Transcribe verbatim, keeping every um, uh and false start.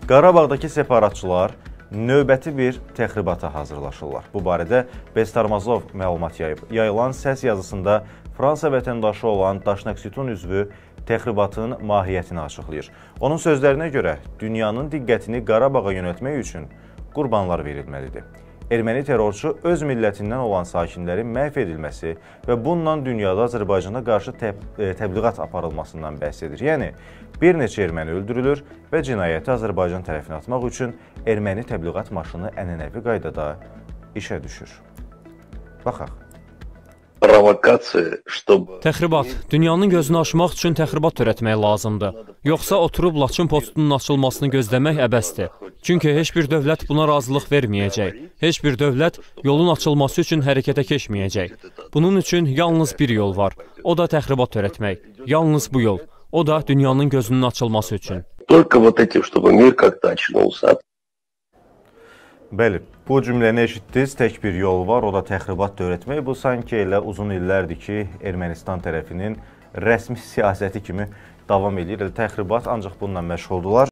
Qarabağdakı separatçılar növbəti bir təxribata hazırlaşırlar. Bu barədə Bestarmazov məlumat yayıb. Yayılan səs yazısında Fransa vətəndaşı olan Daşnak-Sütun üzvü təxribatın mahiyyətini açıqlayır. Onun sözlərinə görə dünyanın diqqətini Qarabağa yönəltmək üçün qurbanlar verilməlidir. Erməni terrorçu öz millətindən olan sakinlərin məhv edilməsi və bununla dünyada Azərbaycana qarşı təb təbliğat aparılmasından bəhs edir. Yəni, bir neçə erməni öldürülür və cinayəti Azərbaycan tərəfinə atmaq üçün erməni təbliğat maşını ənənəvi qaydada işə düşür. Baxaq. Təxribat. Dünyanın gözünü aşmaq üçün təxribat törətmək lazımdır. Yoxsa oturub Laçın postunun açılmasını gözləmək əbəsdir. Çünki heç bir dövlət buna razılıq verməyəcək. Heç bir dövlət yolun açılması üçün hərəkətə keçməyəcək. Bunun üçün yalnız bir yol var. O da təxribat törətmək. Yalnız bu yol. O da dünyanın gözünün açılması üçün. Bəli, bu cümləni eşitdiniz, tək bir yol var, o da təxribat törətmək. Bu sanki elə uzun illərdir ki, Ermənistan tərəfinin rəsmi siyasəti kimi davam edir. Təxribat ancaq bununla məşğuldular.